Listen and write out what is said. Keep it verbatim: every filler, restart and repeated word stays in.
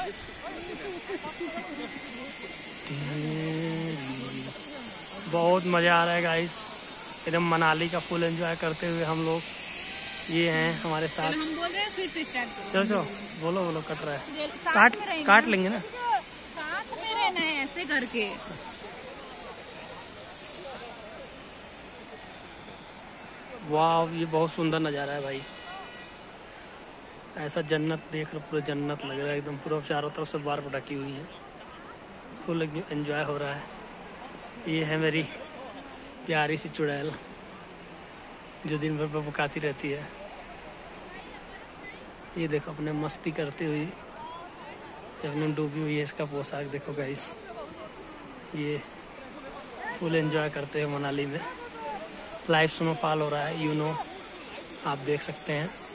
बहुत मजा आ रहा है गाइस, एकदम मनाली का फुल एंजॉय करते हुए हम लोग। ये हैं हमारे साथ। हम बोल रहे हैं फिर से स्टार्ट करो। चलो चलो बोलो बोलो, कट रहा है। काट काट लेंगे ना, साथ में रहना है ऐसे करके। वाह, ये बहुत सुंदर नज़ारा है भाई। ऐसा जन्नत देख रहे, पूरा जन्नत लग रहा है एकदम। पूरा चारों तरफ से बार पटाकी हुई है, फुल एंजॉय हो रहा है। ये है मेरी प्यारी सी चुड़ैल जो दिन भर बबुकाती रहती है। ये देखो अपने मस्ती करते हुए अपने डूबी हुई है। इसका पोशाक देखो गाइस, ये फुल एंजॉय करते हैं मनाली में। लाइव स्नोफॉल हो रहा है, यू नो, आप देख सकते हैं।